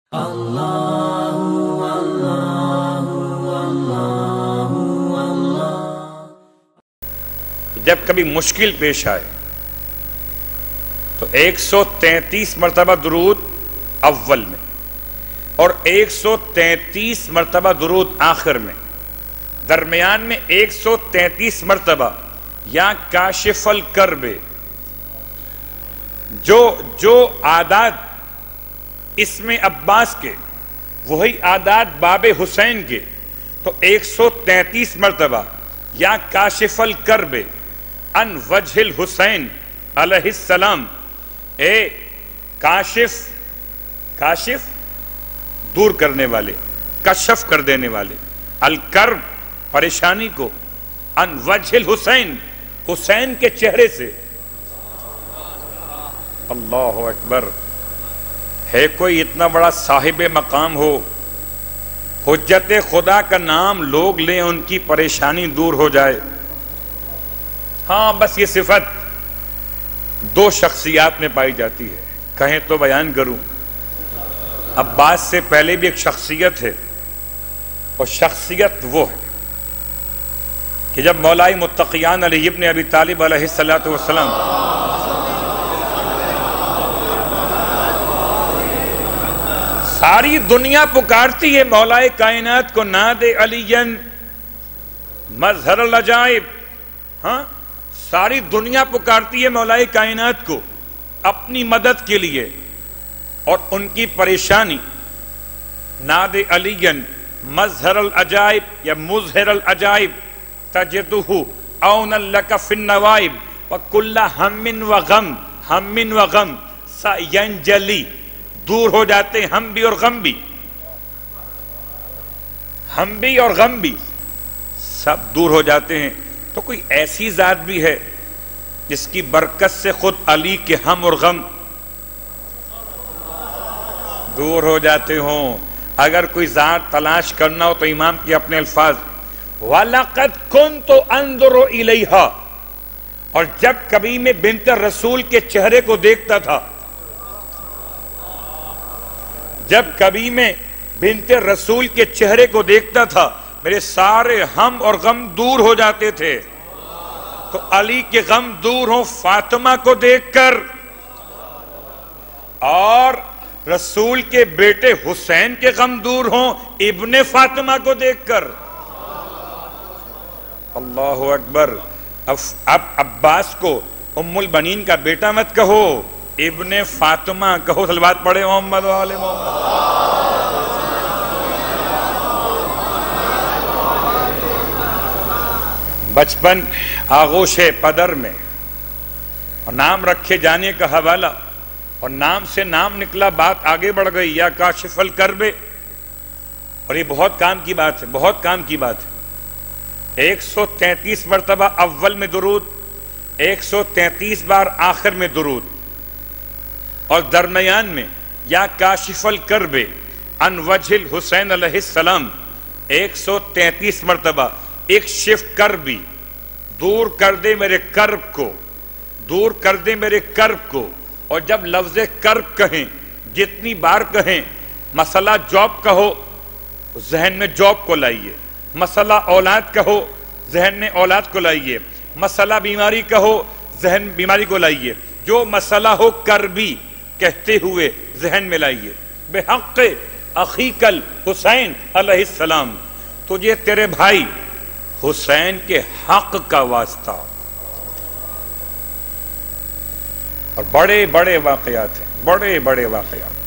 جب کبھی مشکل پیش آئے تو 133 مرتبہ درود اول میں اور 133 مرتبہ درود آخر میں، درمیان میں 133 مرتبہ یا کاشف الکرب، جو عادات اسم عباس کے وہی عادات باب حسین کے، تو 133 مرتبہ یا کاشف الکرب ان وجہ الحسین علیہ السلام، اے کاشف دور کرنے والے، کشف کر دینے والے، الکرب پریشانی کو، ان وجہ الحسین حسین کے چہرے سے۔ اللہ اکبر! ہے کوئی اتنا بڑا صاحب مقام ہو، حجت خدا کا نام لوگ لیں ان کی پریشانی دور ہو جائے؟ ہاں، بس یہ صفت دو شخصیات میں پائی جاتی ہے، کہیں تو بیان کروں۔ عباس سے پہلے بھی ایک شخصیت ہے، اور شخصیت وہ ہے کہ جب مولا متقیان علی ابن ابی طالب علیہ السلام ساری دنیا پکارتی ہے مولا کائنات کو، ناد علیًا مظہر العجائب، ہاں ساری دنیا پکارتی ہے مولا کائنات کو اپنی مدد کے لیے، اور ان کی پریشانی ناد علیًا مظہر العجائب یا مظہر العجائب تجدہ عونا لک فی النوائب وکل ہم و غم سینجلی، دور ہو جاتے ہیں ہم بھی اور غم بھی، ہم بھی اور غم بھی سب دور ہو جاتے ہیں۔ تو کوئی ایسی ذات بھی ہے جس کی برکت سے خود علی کے ہم اور غم دور ہو جاتے ہوں؟ اگر کوئی ذات تلاش کرنا ہو تو امام کے اپنے الفاظ، وَلَقَدْ كُنْتُ أَنظُرُ إِلَيْهَا، اور جب کبھی میں بنت رسول کے چہرے کو دیکھتا تھا، جب کبھی میں بنت رسول کے چہرے کو دیکھتا تھا میرے سارے ہم اور غم دور ہو جاتے تھے۔ تو علی کے غم دور ہوں فاطمہ کو دیکھ کر، اور رسول کے بیٹے حسین کے غم دور ہوں ابن فاطمہ کو دیکھ کر۔ اللہ اکبر! اب عباس کو ام البنین کا بیٹا مت کہو، ابن فاطمہ کہو۔ صلوات پڑھے محمد و آل محمد۔ بچپن آغوش پدر میں، اور نام رکھے جانے کا حوالہ، اور نام سے نام نکلا، بات آگے بڑھ گئی، یا کاشف الکرب، اور یہ بہت کام کی بات ہے، بہت کام کی بات ہے۔ 133 مرتبہ اول میں درود، 133 بار آخر میں درود، اور درمیان میں یا کاشف الکرب ان وجہ الحسین علیہ السلام 133 مرتبہ۔ اکشف کربی، دور کر دے میرے کرب کو، دور کر دے میرے کرب کو۔ اور جب لفظ کرب کہیں، جتنی بار کہیں، مسئلہ جاب کہو ذہن میں جاب کو لائیے، مسئلہ اولاد کہو ذہن میں اولاد کو لائیے، مسئلہ بیماری کہو ذہن بیماری کو لائیے، جو مسئلہ ہو کربی کہتے ہوئے ذہن میں لائیے۔ بحق اخیک الحسین علیہ السلام، تجھے تیرے بھائی حسین کے حق کا واسطہ۔ اور بڑے بڑے واقعات ہیں، بڑے بڑے واقعات۔